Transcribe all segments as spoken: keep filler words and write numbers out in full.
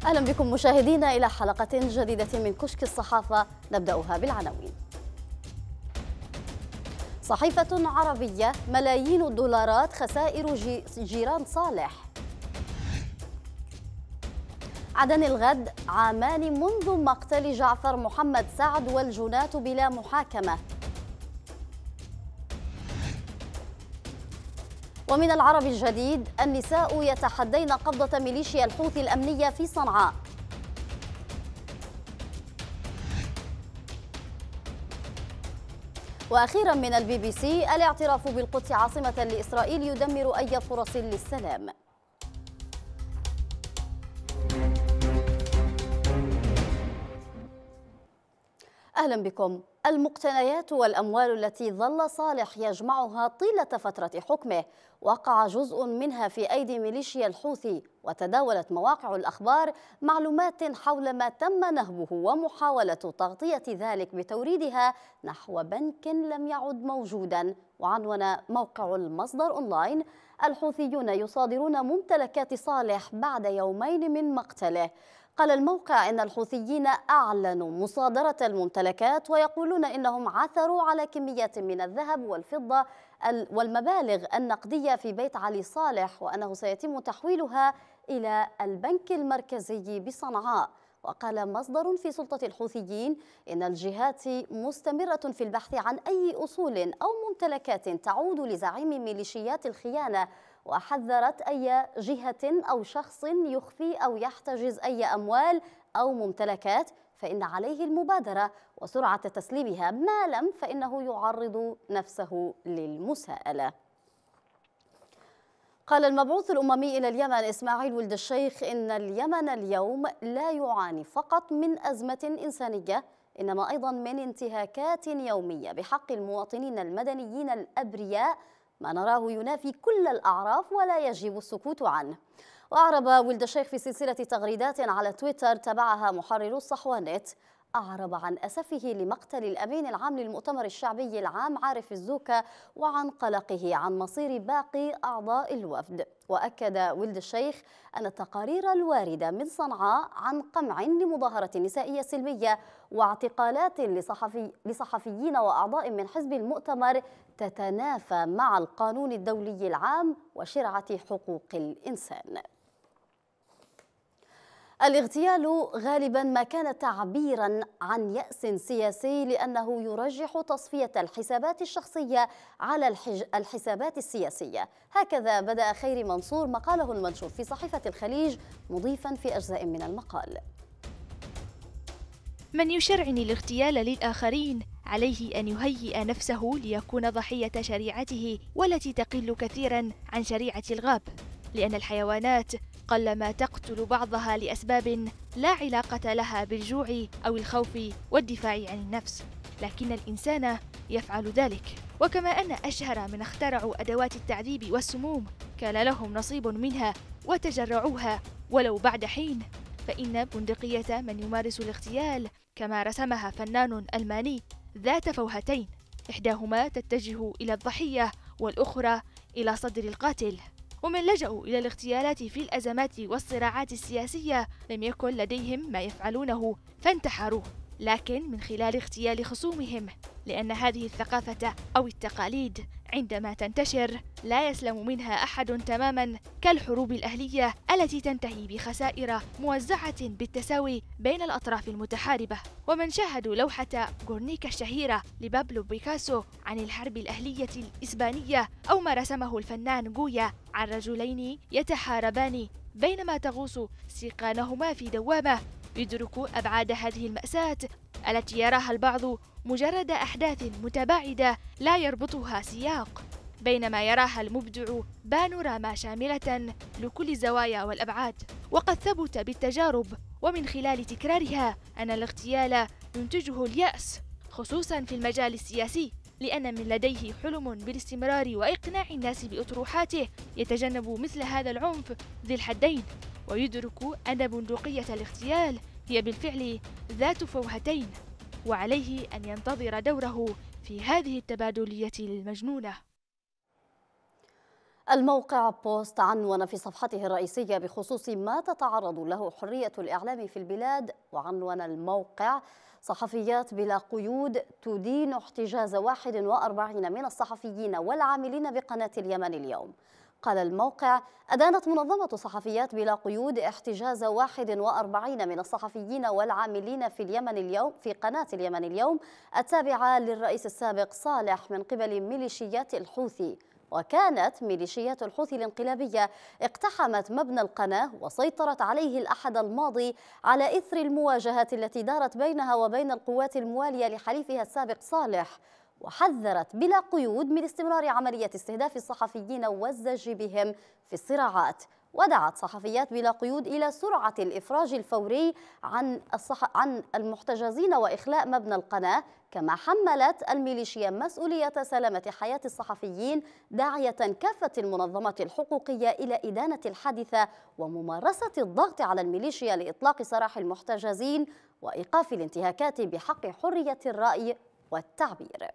أهلا بكم مشاهدينا إلى حلقة جديدة من كشك الصحافة، نبدأها بالعناوين. صحيفة عربية: ملايين الدولارات خسائر جيران صالح. عدن الغد: عامان منذ مقتل جعفر محمد سعد والجناة بلا محاكمة. ومن العربي الجديد: النساء يتحدين قبضة ميليشيا الحوثي الأمنية في صنعاء. وأخيرا من البي بي سي: الاعتراف بالقدس عاصمة لإسرائيل يدمر أي فرص للسلام. أهلا بكم. المقتنيات والأموال التي ظل صالح يجمعها طيلة فترة حكمه وقع جزء منها في أيدي ميليشيا الحوثي، وتداولت مواقع الأخبار معلومات حول ما تم نهبه ومحاولة تغطية ذلك بتوريدها نحو بنك لم يعد موجودا. وعنون موقع المصدر أونلاين: الحوثيون يصادرون ممتلكات صالح بعد يومين من مقتله. قال الموقع إن الحوثيين أعلنوا مصادرة الممتلكات ويقولون إنهم عثروا على كميات من الذهب والفضة والمبالغ النقدية في بيت علي صالح، وأنه سيتم تحويلها إلى البنك المركزي بصنعاء. وقال مصدر في سلطة الحوثيين إن الجهات مستمرة في البحث عن أي أصول أو ممتلكات تعود لزعيم ميليشيات الخيانة، وحذرت أي جهة أو شخص يخفي أو يحتجز أي أموال أو ممتلكات فإن عليه المبادرة وسرعة تسليمها، ما لم فإنه يعرض نفسه للمساءلة. قال المبعوث الأممي إلى اليمن إسماعيل ولد الشيخ إن اليمن اليوم لا يعاني فقط من أزمة إنسانية، إنما أيضا من انتهاكات يومية بحق المواطنين المدنيين الأبرياء، ما نراه ينافي كل الأعراف ولا يجب السكوت عنه. وأعرب ولد الشيخ في سلسلة تغريدات على تويتر تبعها محرر الصحوانت، أعرب عن أسفه لمقتل الأمين العام للمؤتمر الشعبي العام عارف الزوكا وعن قلقه عن مصير باقي أعضاء الوفد. وأكد ولد الشيخ أن التقارير الواردة من صنعاء عن قمع لمظاهرة نسائية سلمية واعتقالات لصحفي لصحفيين وأعضاء من حزب المؤتمر تتنافى مع القانون الدولي العام وشرعة حقوق الإنسان. الاغتيال غالبا ما كان تعبيرا عن يأس سياسي، لأنه يرجح تصفية الحسابات الشخصية على الحسابات السياسية. هكذا بدأ خيري منصور مقاله المنشور في صحيفة الخليج، مضيفا في أجزاء من المقال: من يشرعن الاغتيال للآخرين عليه أن يهيئ نفسه ليكون ضحية شريعته، والتي تقل كثيرا عن شريعة الغاب، لأن الحيوانات قلما تقتل بعضها لأسباب لا علاقة لها بالجوع أو الخوف والدفاع عن النفس، لكن الإنسان يفعل ذلك. وكما أن أشهر من اخترعوا أدوات التعذيب والسموم كان لهم نصيب منها وتجرعوها ولو بعد حين، فإن بندقية من يمارس الاغتيال كما رسمها فنان ألماني ذات فوهتين، إحداهما تتجه إلى الضحية والأخرى إلى صدر القاتل. ومن لجأوا إلى الاغتيالات في الأزمات والصراعات السياسية لم يكن لديهم ما يفعلونه فانتحروا، لكن من خلال اغتيال خصومهم، لأن هذه الثقافة أو التقاليد عندما تنتشر لا يسلم منها أحد تماما، كالحروب الأهلية التي تنتهي بخسائر موزعة بالتساوي بين الأطراف المتحاربة. ومن شاهدوا لوحة غورنيكا الشهيرة لبابلو بيكاسو عن الحرب الأهلية الإسبانية، أو ما رسمه الفنان غويا عن رجلين يتحاربان بينما تغوص سيقانهما في دوامة، يدركوا أبعاد هذه المأساة التي يراها البعض مجرد أحداث متباعدة لا يربطها سياق، بينما يراها المبدع بانوراما شاملة لكل الزوايا والأبعاد. وقد ثبت بالتجارب ومن خلال تكرارها أن الاغتيال ينتجه اليأس، خصوصا في المجال السياسي، لأن من لديه حلم بالاستمرار وإقناع الناس بأطروحاته يتجنب مثل هذا العنف ذي الحدين، ويدرك أن بندقية الاغتيال هي بالفعل ذات فوهتين، وعليه أن ينتظر دوره في هذه التبادلية المجنونة. الموقع بوست عنون في صفحته الرئيسية بخصوص ما تتعرض له حرية الإعلام في البلاد، وعنون الموقع: صحفيات بلا قيود تدين احتجاز واحد وأربعين من الصحفيين والعاملين بقناة اليمن اليوم. قال الموقع: أدانت منظمة صحفيات بلا قيود احتجاز واحد وأربعين من الصحفيين والعاملين في اليمن اليوم في قناة اليمن اليوم التابعة للرئيس السابق صالح من قبل ميليشيات الحوثي. وكانت ميليشيات الحوثي الانقلابية اقتحمت مبنى القناة وسيطرت عليه الأحد الماضي على إثر المواجهات التي دارت بينها وبين القوات الموالية لحليفها السابق صالح، وحذرت بلا قيود من استمرار عملية استهداف الصحفيين والزج بهم في الصراعات. ودعت صحفيات بلا قيود إلى سرعة الإفراج الفوري عن الصح... عن المحتجزين وإخلاء مبنى القناة، كما حملت الميليشيا مسؤولية سلامة حياة الصحفيين، داعية كافة المنظمات الحقوقية إلى إدانة الحادثة وممارسة الضغط على الميليشيا لإطلاق سراح المحتجزين وإيقاف الانتهاكات بحق حرية الرأي والتعبير.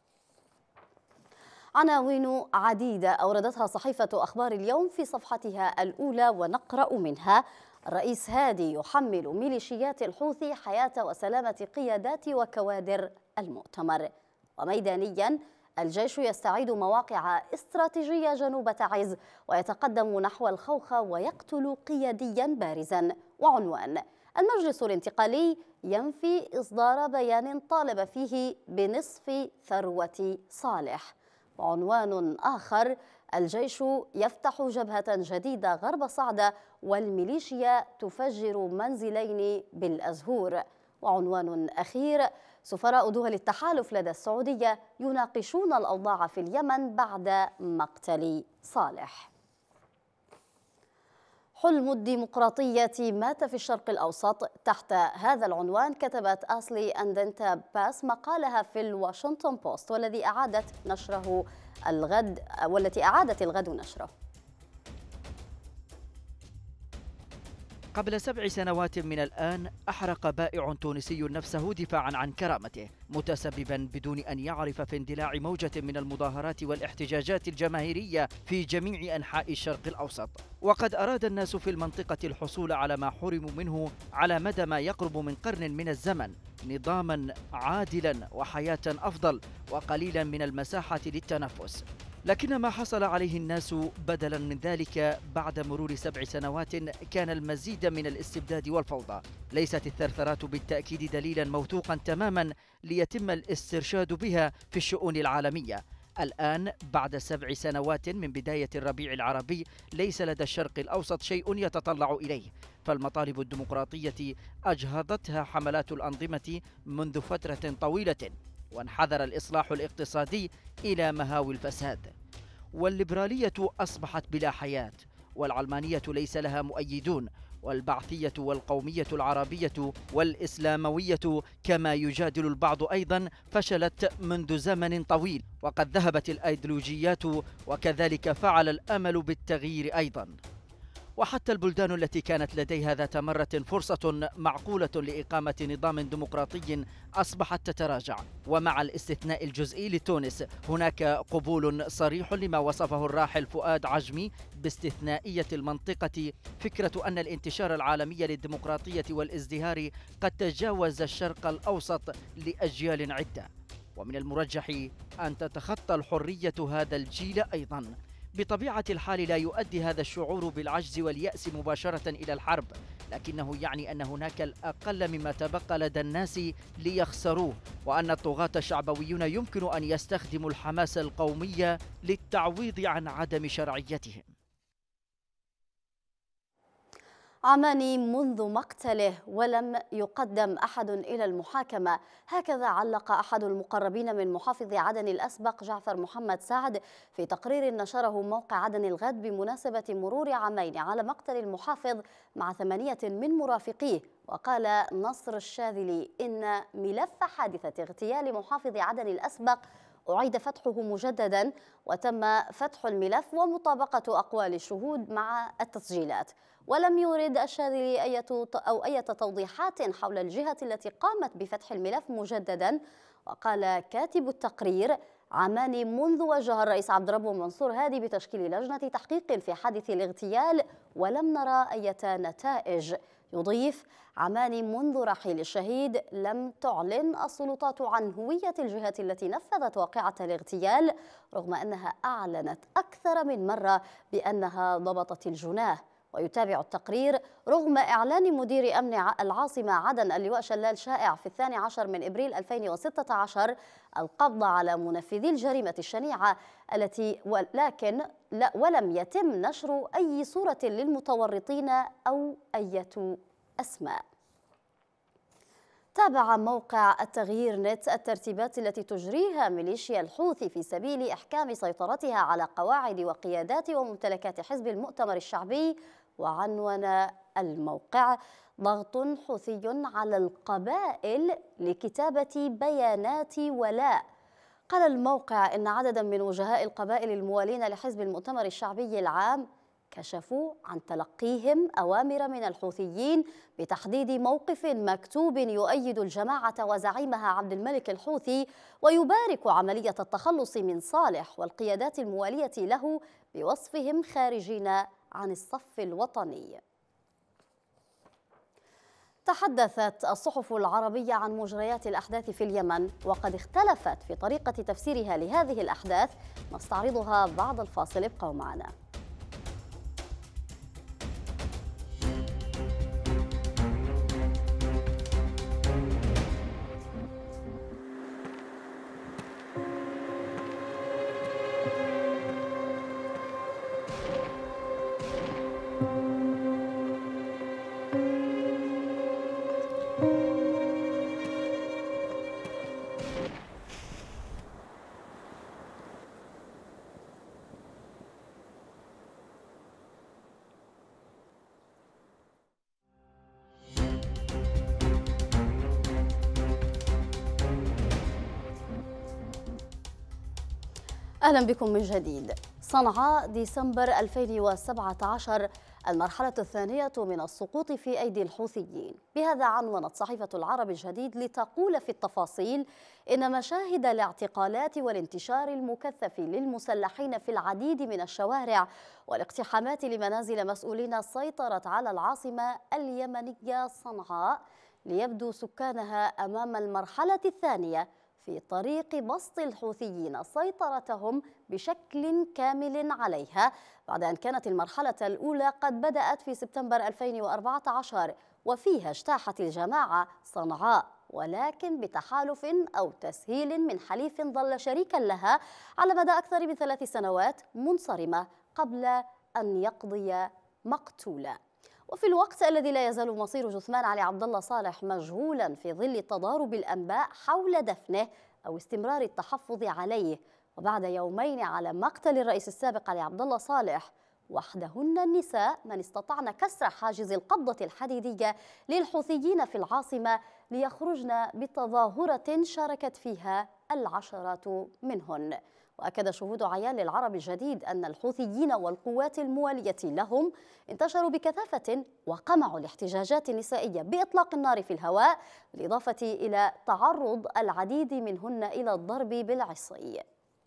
عناوين عديدة أوردتها صحيفة أخبار اليوم في صفحتها الأولى، ونقرأ منها: الرئيس هادي يحمل ميليشيات الحوثي حياة وسلامة قيادات وكوادر المؤتمر. وميدانيا: الجيش يستعيد مواقع استراتيجية جنوب تعز ويتقدم نحو الخوخة ويقتل قياديا بارزا. وعنوان: المجلس الانتقالي ينفي إصدار بيان طالب فيه بنصف ثروة صالح. وعنوان آخر: الجيش يفتح جبهة جديدة غرب صعدة والميليشيا تفجر منزلين بالأزهور. وعنوان أخير: سفراء دول التحالف لدى السعودية يناقشون الأوضاع في اليمن بعد مقتل صالح. حلم الديمقراطية مات في الشرق الأوسط. تحت هذا العنوان كتبت آسلي أندنتا باس مقالها في الواشنطن بوست، والذي أعادت نشره الغد والتي أعادت الغد نشره. قبل سبع سنوات من الآن أحرق بائع تونسي نفسه دفاعا عن كرامته، متسببا بدون أن يعرف في اندلاع موجة من المظاهرات والاحتجاجات الجماهيرية في جميع أنحاء الشرق الأوسط. وقد أراد الناس في المنطقة الحصول على ما حرموا منه على مدى ما يقرب من قرن من الزمن: نظاما عادلا وحياة أفضل وقليلا من المساحة للتنفس. لكن ما حصل عليه الناس بدلا من ذلك بعد مرور سبع سنوات كان المزيد من الاستبداد والفوضى. ليست الثرثرات بالتأكيد دليلا موثوقا تماما ليتم الاسترشاد بها في الشؤون العالمية. الآن بعد سبع سنوات من بداية الربيع العربي ليس لدى الشرق الأوسط شيء يتطلع إليه، فالمطالب الديمقراطية أجهضتها حملات الأنظمة منذ فترة طويلة، وانحدر الإصلاح الاقتصادي إلى مهاوي الفساد، والليبرالية أصبحت بلا حياة، والعلمانية ليس لها مؤيدون، والبعثية والقومية العربية والإسلاموية كما يجادل البعض أيضا فشلت منذ زمن طويل، وقد ذهبت الأيديولوجيات وكذلك فعل الأمل بالتغيير أيضا. وحتى البلدان التي كانت لديها ذات مرة فرصة معقولة لإقامة نظام ديمقراطي أصبحت تتراجع. ومع الاستثناء الجزئي لتونس هناك قبول صريح لما وصفه الراحل فؤاد عجمي باستثنائية المنطقة، فكرة أن الانتشار العالمي للديمقراطية والازدهار قد تجاوز الشرق الأوسط لأجيال عدة، ومن المرجح أن تتخطى الحرية هذا الجيل أيضا. بطبيعة الحال لا يؤدي هذا الشعور بالعجز واليأس مباشرة إلى الحرب، لكنه يعني أن هناك الأقل مما تبقى لدى الناس ليخسروه، وأن الطغاة الشعبويون يمكن أن يستخدموا الحماس القومي للتعويض عن عدم شرعيتهم. عامان منذ مقتله ولم يقدم أحد إلى المحاكمة، هكذا علق أحد المقربين من محافظ عدن الأسبق جعفر محمد سعد في تقرير نشره موقع عدن الغد بمناسبة مرور عامين على مقتل المحافظ مع ثمانية من مرافقيه. وقال نصر الشاذلي إن ملف حادثة اغتيال محافظ عدن الأسبق أعيد فتحه مجددا، وتم فتح الملف ومطابقة أقوال الشهود مع التسجيلات. ولم يورد الشاذلي أي أو أي توضيحات حول الجهة التي قامت بفتح الملف مجددا. وقال كاتب التقرير: عامان منذ وجه الرئيس عبد ربه منصور هادي بتشكيل لجنة تحقيق في حادث الاغتيال، ولم نرى أي نتائج. يضيف: عامان منذ رحيل الشهيد لم تعلن السلطات عن هوية الجهات التي نفذت واقعة الاغتيال، رغم أنها أعلنت أكثر من مرة بأنها ضبطت الجناه. ويتابع التقرير: رغم إعلان مدير أمن العاصمة عدن اللواء شلال شائع في الثاني عشر من إبريل ألفين وستة عشر القبض على منفذي الجريمة الشنيعة التي ولكن لا ولم يتم نشر أي صورة للمتورطين أو أي أسماء. تابع موقع التغيير نت الترتيبات التي تجريها ميليشيا الحوثي في سبيل إحكام سيطرتها على قواعد وقيادات وممتلكات حزب المؤتمر الشعبي، وعنون الموقع: ضغط حوثي على القبائل لكتابة بيانات ولاء. قال الموقع إن عددا من وجهاء القبائل الموالين لحزب المؤتمر الشعبي العام كشفوا عن تلقيهم أوامر من الحوثيين بتحديد موقف مكتوب يؤيد الجماعة وزعيمها عبد الملك الحوثي، ويبارك عملية التخلص من صالح والقيادات الموالية له بوصفهم خارجين عن الصف الوطني. تحدثت الصحف العربية عن مجريات الأحداث في اليمن، وقد اختلفت في طريقة تفسيرها لهذه الأحداث. نستعرضها بعد الفاصل، ابقوا معنا. أهلا بكم من جديد. صنعاء ديسمبر ألفين وسبعة عشر، المرحلة الثانية من السقوط في أيدي الحوثيين. بهذا عنونت صحيفة العرب الجديد لتقول في التفاصيل إن مشاهد الاعتقالات والانتشار المكثف للمسلحين في العديد من الشوارع والاقتحامات لمنازل مسؤولين سيطرت على العاصمة اليمنية صنعاء، ليبدو سكانها أمام المرحلة الثانية في طريق بسط الحوثيين سيطرتهم بشكل كامل عليها، بعد أن كانت المرحلة الأولى قد بدأت في سبتمبر ألفين وأربعة عشر وفيها اجتاحت الجماعة صنعاء، ولكن بتحالف أو تسهيل من حليف ظل شريكا لها على مدى أكثر من ثلاث سنوات منصرمة قبل أن يقضي مقتولا. وفي الوقت الذي لا يزال مصير جثمان علي عبد الله صالح مجهولا في ظل تضارب الأنباء حول دفنه أو استمرار التحفظ عليه، وبعد يومين على مقتل الرئيس السابق علي عبد الله صالح، وحدهن النساء من استطعن كسر حاجز القبضة الحديدية للحوثيين في العاصمة ليخرجن بتظاهرة شاركت فيها العشرات منهن. وأكد شهود عيان للعرب الجديد أن الحوثيين والقوات الموالية لهم انتشروا بكثافة وقمعوا الاحتجاجات النسائية بإطلاق النار في الهواء، بالإضافة إلى تعرض العديد منهن إلى الضرب بالعصي.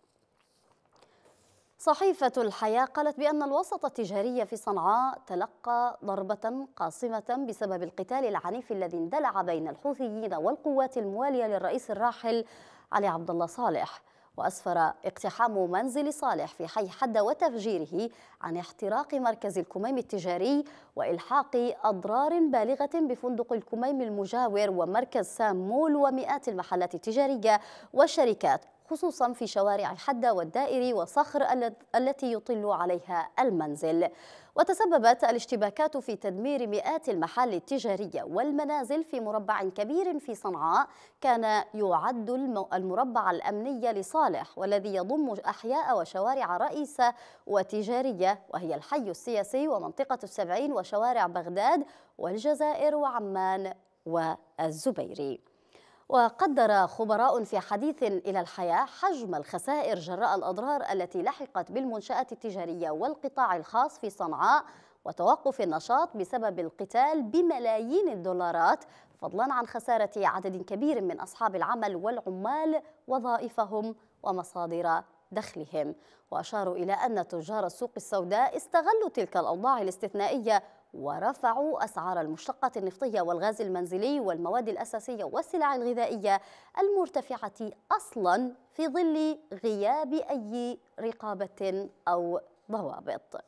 صحيفة الحياة قالت بأن الوسط التجاري في صنعاء تلقى ضربة قاصمة بسبب القتال العنيف الذي اندلع بين الحوثيين والقوات الموالية للرئيس الراحل علي عبد الله صالح. وأسفر اقتحام منزل صالح في حي حدة وتفجيره عن احتراق مركز الكميم التجاري وإلحاق أضرار بالغة بفندق الكميم المجاور ومركز سام مول ومئات المحلات التجارية والشركات، خصوصا في شوارع حدة والدائري وصخر التي يطل عليها المنزل. وتسببت الاشتباكات في تدمير مئات المحال التجارية والمنازل في مربع كبير في صنعاء كان يعد المربع الأمني لصالح، والذي يضم أحياء وشوارع رئيسة وتجارية وهي الحي السياسي ومنطقة السبعين وشوارع بغداد والجزائر وعمان والزبيري. وقدر خبراء في حديث إلى الحياة حجم الخسائر جراء الأضرار التي لحقت بالمنشآت التجارية والقطاع الخاص في صنعاء وتوقف النشاط بسبب القتال بملايين الدولارات، فضلا عن خسارة عدد كبير من أصحاب العمل والعمال وظائفهم ومصادر دخلهم. وأشاروا إلى أن تجار السوق السوداء استغلوا تلك الأوضاع الاستثنائية ورفعوا أسعار المشتقات النفطية والغاز المنزلي والمواد الأساسية والسلع الغذائية المرتفعة أصلا في ظل غياب أي رقابة أو ضوابط.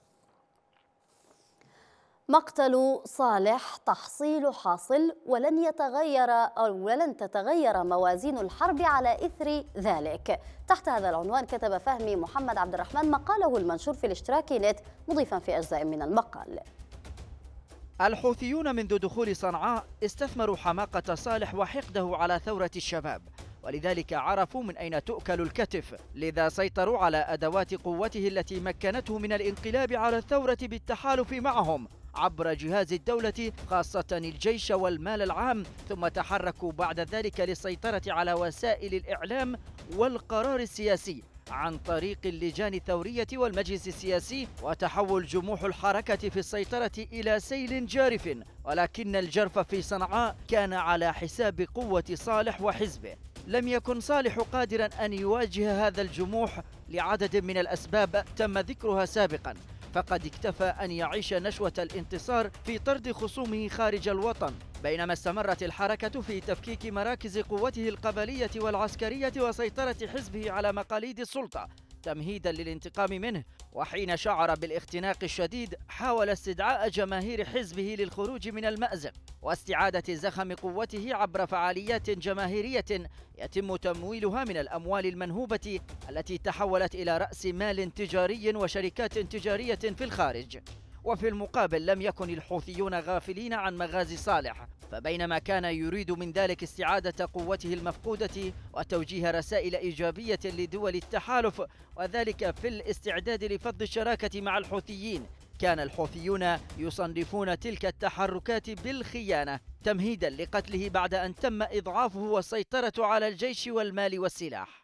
مقتل صالح تحصيل حاصل ولن يتغير أو ولن تتغير موازين الحرب على إثر ذلك. تحت هذا العنوان كتب فهمي محمد عبد الرحمن مقاله المنشور في الاشتراك نت، مضيفا في أجزاء من المقال: الحوثيون منذ دخول صنعاء استثمروا حماقة صالح وحقده على ثورة الشباب، ولذلك عرفوا من أين تؤكل الكتف، لذا سيطروا على أدوات قوته التي مكنته من الانقلاب على الثورة بالتحالف معهم عبر جهاز الدولة خاصة الجيش والمال العام، ثم تحركوا بعد ذلك للسيطرة على وسائل الإعلام والقرار السياسي عن طريق اللجان الثورية والمجلس السياسي، وتحول جموح الحركة في السيطرة إلى سيل جارف، ولكن الجرف في صنعاء كان على حساب قوة صالح وحزبه. لم يكن صالح قادرا أن يواجه هذا الجموح لعدد من الأسباب تم ذكرها سابقا، فقد اكتفى أن يعيش نشوة الانتصار في طرد خصومه خارج الوطن، بينما استمرت الحركة في تفكيك مراكز قوته القبلية والعسكرية وسيطرة حزبه على مقاليد السلطة تمهيدا للانتقام منه. وحين شعر بالاختناق الشديد حاول استدعاء جماهير حزبه للخروج من المأزق واستعادة زخم قوته عبر فعاليات جماهيرية يتم تمويلها من الأموال المنهوبة التي تحولت إلى رأس مال تجاري وشركات تجارية في الخارج. وفي المقابل لم يكن الحوثيون غافلين عن مغازي صالح، فبينما كان يريد من ذلك استعادة قوته المفقودة وتوجيه رسائل إيجابية لدول التحالف وذلك في الاستعداد لفض الشراكة مع الحوثيين، كان الحوثيون يصنفون تلك التحركات بالخيانة تمهيدا لقتله بعد أن تم إضعافه والسيطرة على الجيش والمال والسلاح.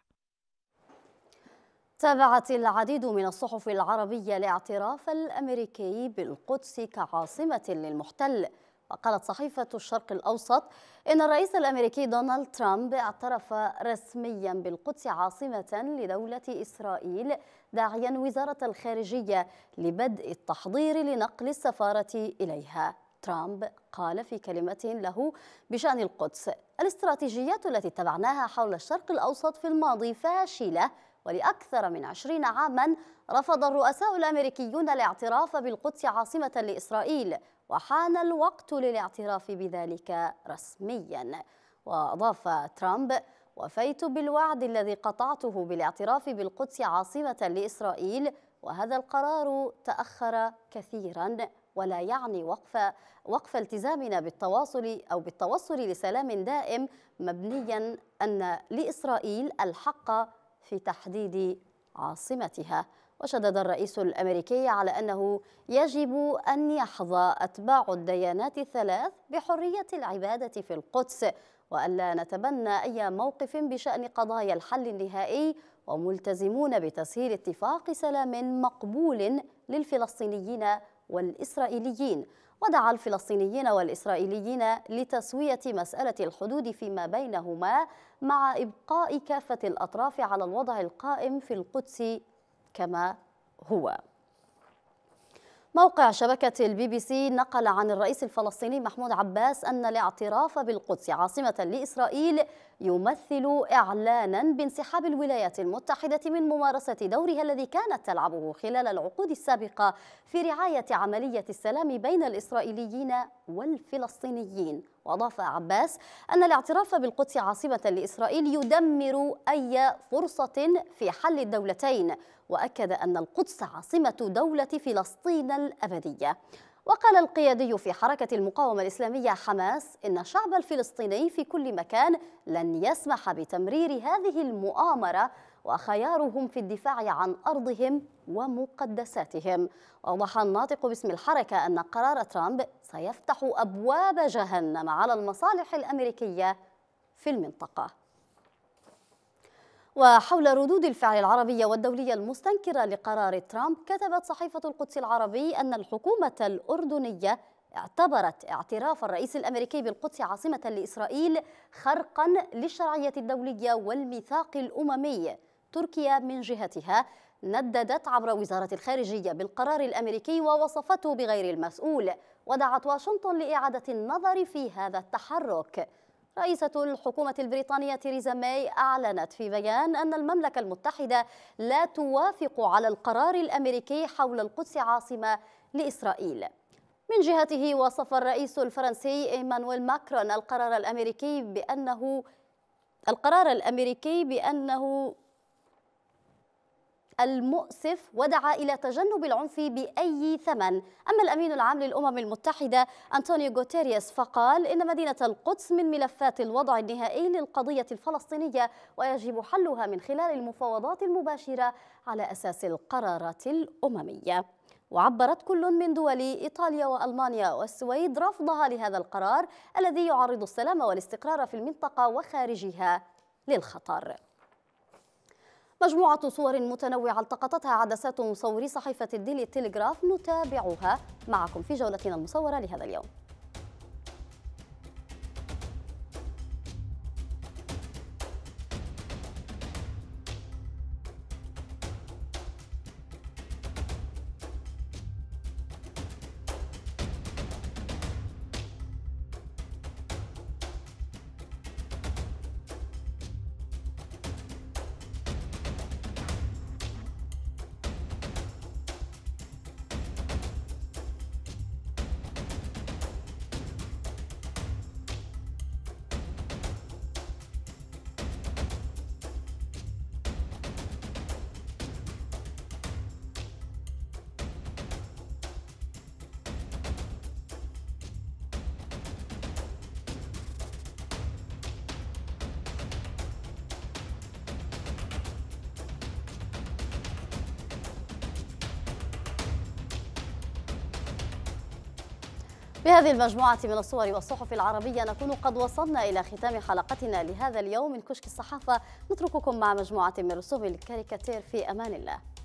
تابعت العديد من الصحف العربية الاعتراف الأمريكي بالقدس كعاصمة للمحتل. وقالت صحيفة الشرق الأوسط إن الرئيس الأمريكي دونالد ترامب اعترف رسميا بالقدس عاصمة لدولة إسرائيل، داعيا وزارة الخارجية لبدء التحضير لنقل السفارة إليها. ترامب قال في كلمة له بشأن القدس: الاستراتيجيات التي اتبعناها حول الشرق الأوسط في الماضي فاشلة، ولأكثر من عشرين عاما رفض الرؤساء الأمريكيون الاعتراف بالقدس عاصمة لإسرائيل، وحان الوقت للاعتراف بذلك رسميا. وأضاف ترامب: وفيت بالوعد الذي قطعته بالاعتراف بالقدس عاصمة لإسرائيل، وهذا القرار تأخر كثيرا ولا يعني وقف وقف التزامنا بالتواصل أو بالتوصل لسلام دائم مبنيا أن لإسرائيل الحق في تحديد عاصمتها. وشدد الرئيس الأمريكي على أنه يجب أن يحظى أتباع الديانات الثلاث بحرية العبادة في القدس، وألا نتبنى أي موقف بشأن قضايا الحل النهائي، وملتزمون بتسهيل اتفاق سلام مقبول للفلسطينيين والإسرائيليين. ودعا الفلسطينيين والإسرائيليين لتسوية مسألة الحدود فيما بينهما مع إبقاء كافة الأطراف على الوضع القائم في القدس كما هو. موقع شبكة البي بي سي نقل عن الرئيس الفلسطيني محمود عباس أن الاعتراف بالقدس عاصمة لإسرائيل يمثل إعلانا بانسحاب الولايات المتحدة من ممارسة دورها الذي كانت تلعبه خلال العقود السابقة في رعاية عملية السلام بين الإسرائيليين والفلسطينيين. وأضاف عباس أن الاعتراف بالقدس عاصمة لإسرائيل يدمر أي فرصة في حل الدولتين، وأكد أن القدس عاصمة دولة فلسطين الأبدية. وقال القيادي في حركة المقاومة الإسلامية حماس إن الشعب الفلسطيني في كل مكان لن يسمح بتمرير هذه المؤامرة، وخيارهم في الدفاع عن أرضهم ومقدساتهم. وأوضح الناطق باسم الحركة أن قرار ترامب سيفتح أبواب جهنم على المصالح الأمريكية في المنطقة. وحول ردود الفعل العربية والدولية المستنكرة لقرار ترامب، كتبت صحيفة القدس العربي أن الحكومة الأردنية اعتبرت اعتراف الرئيس الأمريكي بالقدس عاصمة لإسرائيل خرقاً للشرعية الدولية والميثاق الأممي. تركيا من جهتها نددت عبر وزارة الخارجية بالقرار الأمريكي ووصفته بغير المسؤول، ودعت واشنطن لإعادة النظر في هذا التحرك. رئيسة الحكومة البريطانية تيريزا ماي أعلنت في بيان أن المملكة المتحدة لا توافق على القرار الأمريكي حول القدس عاصمة لإسرائيل. من جهته وصف الرئيس الفرنسي إيمانويل ماكرون القرار الأمريكي بأنه القرار الأمريكي بأنه المؤسف، ودعا إلى تجنب العنف بأي ثمن. أما الأمين العام للأمم المتحدة أنطونيو غوتيريس فقال إن مدينة القدس من ملفات الوضع النهائي للقضية الفلسطينية، ويجب حلها من خلال المفاوضات المباشرة على أساس القرارات الأممية. وعبرت كل من دول إيطاليا وألمانيا والسويد رفضها لهذا القرار الذي يعرض السلام والاستقرار في المنطقة وخارجها للخطر. مجموعة صور متنوعة التقطتها عدسات مصوري صحيفة الديلي تيليغراف نتابعها معكم في جولتنا المصورة لهذا اليوم. بهذه المجموعة من الصور والصحف العربية نكون قد وصلنا إلى ختام حلقتنا لهذا اليوم من كشك الصحافة. نترككم مع مجموعة من رسوم الكاريكاتير في أمان الله.